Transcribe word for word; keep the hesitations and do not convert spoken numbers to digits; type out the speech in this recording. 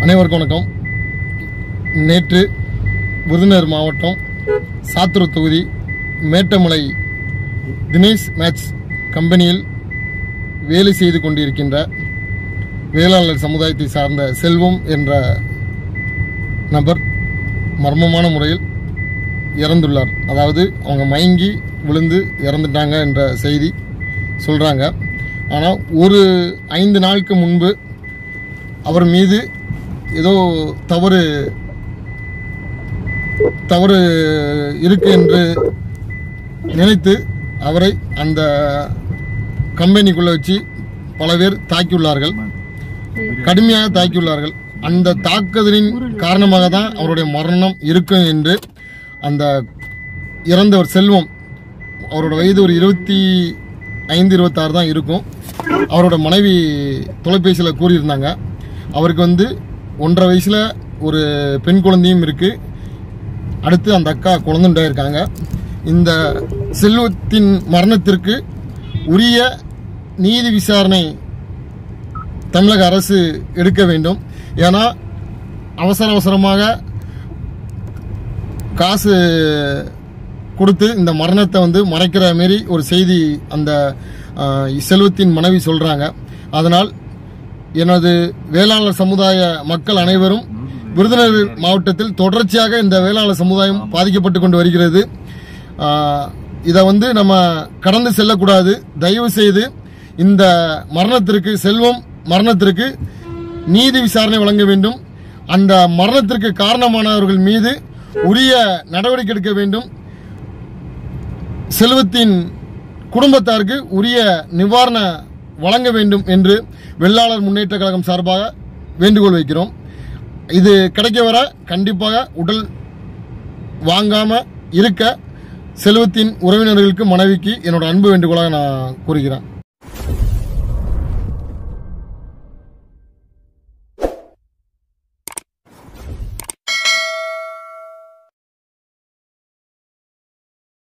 அனைவருக்கும் வணக்கம். நேற்று விருதுநகர் மாவட்டம் சாத்தூர் தொகுதி மேட்டமலை தினேஷ் மேட்ச் கம்பெனியில் வேலை செய்து கொண்டிருக்கின்ற வேளாளர் சமுதாயத்தை சார்ந்த செல்வம் என்ற நபர் மர்மமான முறையில் இறந்துள்ளார். அதாவது அவங்க மயங்கி விழுந்து இறந்துட்டாங்க என்ற செய்தி சொல்கிறாங்க. ஆனால் ஒரு ஐந்து நாளுக்கு முன்பு அவர் மீது ஏதோ தவறு தவறு இருக்கு என்று நினைத்து அவரை அந்த கம்பெனிக்குள்ளே வச்சு பல பேர் தாக்கியுள்ளார்கள், கடுமையாக தாக்கியுள்ளார்கள். அந்த தாக்குதலின் காரணமாக தான் அவருடைய மரணம் இருக்கும் என்று அந்த இறந்தவர் செல்வம், அவரோட வயது ஒரு இருபத்தி ஐந்து இருபத்தாறு தான் இருக்கும், அவரோட மனைவி தொலைபேசியில் கூறியிருந்தாங்க. அவருக்கு வந்து ஒன்றரை வயசில் ஒரு பெண் குழந்தையும் இருக்குது. அடுத்து அந்த அக்கா குழந்தைண்டா இருக்காங்க. இந்த செல்வத்தின் மரணத்திற்கு உரிய நீதி விசாரணை தமிழக அரசு எடுக்க வேண்டும். ஏன்னா அவசர அவசரமாக காசு கொடுத்து இந்த மரணத்தை வந்து மறைக்கிற மாரி ஒரு செய்தி அந்த செல்வத்தின் மனைவி சொல்கிறாங்க. அதனால் எனது வேளாளர் சமுதாய மக்கள் அனைவரும் விருதுநகர் மாவட்டத்தில் தொடர்ச்சியாக இந்த வேளாளர் சமுதாயம் பாதிக்கப்பட்டு கொண்டு வருகிறது. இதை வந்து நம்ம கடந்து செல்லக்கூடாது. தயவு செய்து இந்த மரணத்திற்கு, செல்வம் மரணத்திற்கு நீதி விசாரணை வழங்க வேண்டும். அந்த மரணத்திற்கு காரணமானவர்கள் மீது உரிய நடவடிக்கை எடுக்க வேண்டும். செல்வத்தின் குடும்பத்தாருக்கு உரிய நிவாரண வழங்க வேண்டும் என்று வெள்ளாளர் முன்னேற்ற கழகம் சார்பாக வேண்டுகோள் வைக்கிறோம். இது கிடைக்க வர கண்டிப்பாக உடல் வாங்காம இருக்க செல்வத்தின் உறவினர்களுக்கு, மனைவிக்கு என்னோட அன்பு வேண்டுகோளாக நான் கூறுகிறேன்.